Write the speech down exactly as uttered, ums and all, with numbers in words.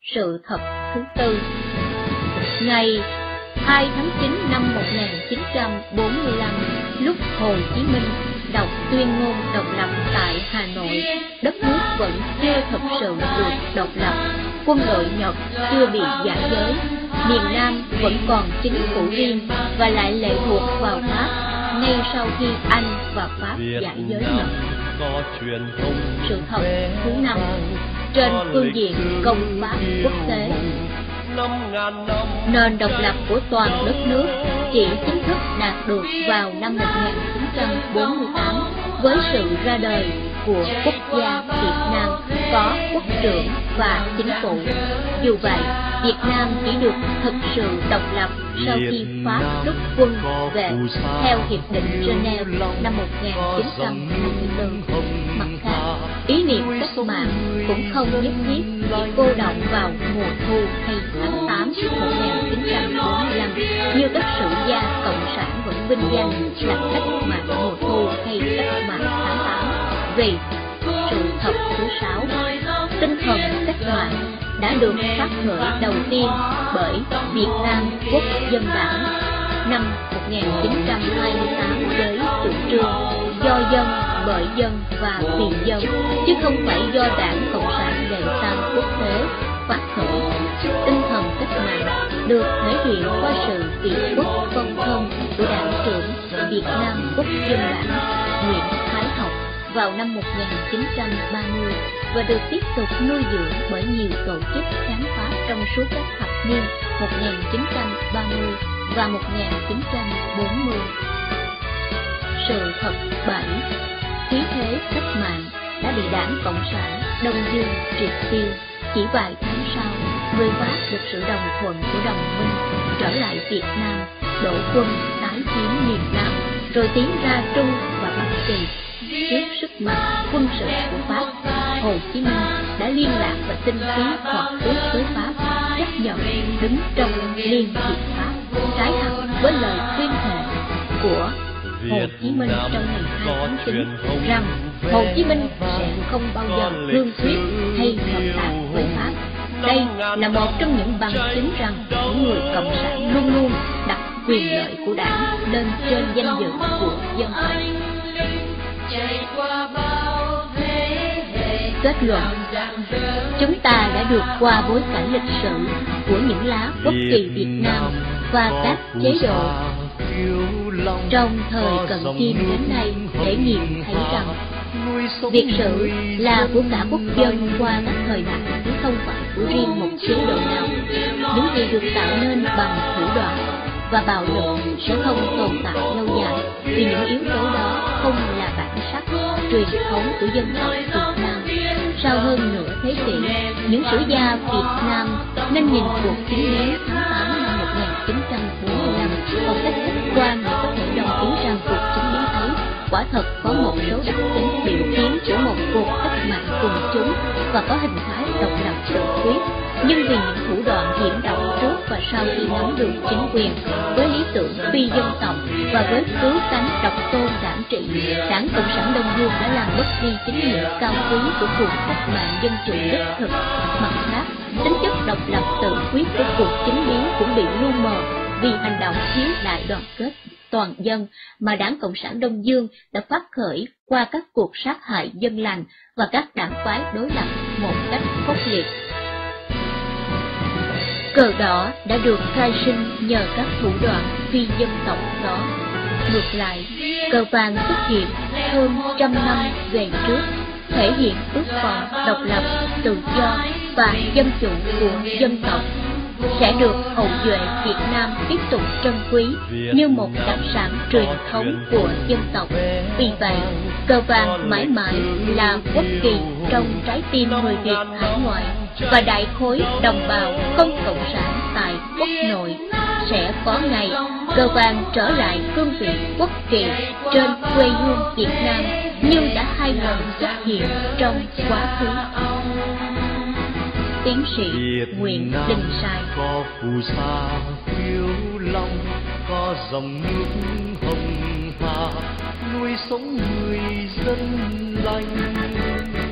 Sự thật thứ tư. Ngày hai tháng chín năm một nghìn chín trăm bốn mươi lăm, lúc Hồ Chí Minh đọc tuyên ngôn độc lập tại Hà Nội, đất nước vẫn chưa thực sự được độc lập, quân đội Nhật chưa bị giải giới, miền Nam vẫn còn chính phủ riêng và lại lệ thuộc vào Pháp ngay sau khi Anh và Pháp giải giới Nhật. Sự thật thứ năm. Trên phương diện công pháp quốc tế, nền độc lập của toàn đất nước chỉ chính thức đạt được vào năm một nghìn chín trăm bốn mươi tám với sự ra đời của quốc gia Việt Nam có quốc trưởng và chính phủ. Dù vậy, Việt Nam chỉ được thực sự độc lập sau khi Pháp rút quân về theo Hiệp định Geneva năm một nghìn chín trăm hai mươi tư. Mặt khác, ý niệm cách mạng cũng không nhất thiết chỉ cô đọng vào mùa thu hay tháng tám một nghìn chín trăm bốn mươi lăm như các sử gia cộng sản vẫn vinh danh là cách mạng mùa thu hay cách mạng tháng tám. Vì sự thật thứ sáu, tinh thần cách mạng đã được phát khởi đầu tiên bởi Việt Nam Quốc dân đảng năm một nghìn chín trăm hai mươi tám với chủ trương do dân, bởi dân và vì dân, chứ không phải do Đảng Cộng sản Đệ Tam Quốc tế phát khởi. Tinh thần cách mạng được thể hiện qua sự việt quốc vân thông của Đảng trưởng Việt Nam Quốc dân đảng Nguyễn Thái Học vào năm một nghìn chín trăm ba mươi và được tiếp tục nuôi dưỡng bởi nhiều tổ chức kháng phá trong suốt các thập niên một nghìn chín trăm ba mươi và một nghìn chín trăm bốn mươi. Sự thật bảy. Khí thế cách mạng đã bị Đảng Cộng sản Đông Dương triệt tiêu. Chỉ vài tháng sau, người Pháp được sự đồng thuận của đồng minh trở lại Việt Nam, đổ quân tái chiếm miền Nam, rồi tiến ra Trung và Bắc Kỳ. Trước sức mạnh quân sự của Pháp, Hồ Chí Minh đã liên lạc và tinh khí hợp tác với Pháp, chấp nhận đứng trong Liên Hiệp Pháp, trái hẳn với lời tuyên thệ của Hồ Chí Minh trong ngày hai tháng chín rằng Hồ Chí Minh sẽ không bao giờ cương quyết hay hợp tác với Pháp. Đây là một trong những bằng chứng rằng những người cộng sản luôn luôn đặt quyền lợi của Đảng lên trên danh dự của dân tộc. Kết luận, chúng ta đã được qua bối cảnh lịch sử của những lá quốc kỳ Việt Nam và các chế độ trong thời Cận Chiêm đến nay để nghiệm thấy rằng việc sự là của cả quốc dân qua các thời đại, chứ không phải của riêng một chế độ nào. Những gì được tạo nên bằng thủ đoạn và bạo lực sẽ không tồn tại lâu dài, vì những yếu tố đó không là bản sắc truyền thống của dân tộc Việt Nam. Sau hơn nửa thế kỷ, những sử gia Việt Nam nên nhìn cuộc chiến biến tháng tám năm một nghìn chín trăm bốn mươi lăm một cách khách quan để có thể đồng ý rằng cuộc chiến biến ấy quả thật có một số đặc tính biểu tiến của một cuộc cách mạng quần chúng và có hình thái độc lập tự quyết. Nhưng vì những thủ đoạn hiểm độc trước và sau khi nắm được chính quyền, với lý tưởng phi dân tộc và với cứu cánh độc tôn đảng trị, Đảng Cộng sản Đông Dương đã làm mất đi chính nghĩa cao quý của cuộc cách mạng dân chủ đích thực. Mặt khác, tính chất độc lập tự quyết của cuộc chính biến cũng bị lu mờ vì hành động thiếu đại đoàn kết toàn dân mà Đảng Cộng sản Đông Dương đã phát khởi qua các cuộc sát hại dân lành và các đảng phái đối lập một cách khốc liệt. Cờ đỏ đã được khai sinh nhờ các thủ đoạn phi dân tộc đó. Ngược lại, cờ vàng xuất hiện hơn trăm năm về trước, thể hiện ước vọng độc lập, tự do và dân chủ của dân tộc, sẽ được hậu duệ Việt Nam tiếp tục trân quý như một đặc sản truyền thống của dân tộc. Vì vậy, cờ vàng mãi mãi là quốc kỳ trong trái tim người Việt hải ngoại, và đại khối đồng bào không cộng sản tại quốc nội sẽ có ngày cờ vàng trở lại cương vị quốc kỳ trên quê hương Việt Nam như đã hai lần xuất hiện trong quá khứ. Tiến sĩ Nguyễn Đình Sai. Có phù sa phiêu long, có dòng nước hồng hà nuôi sống người dân lành.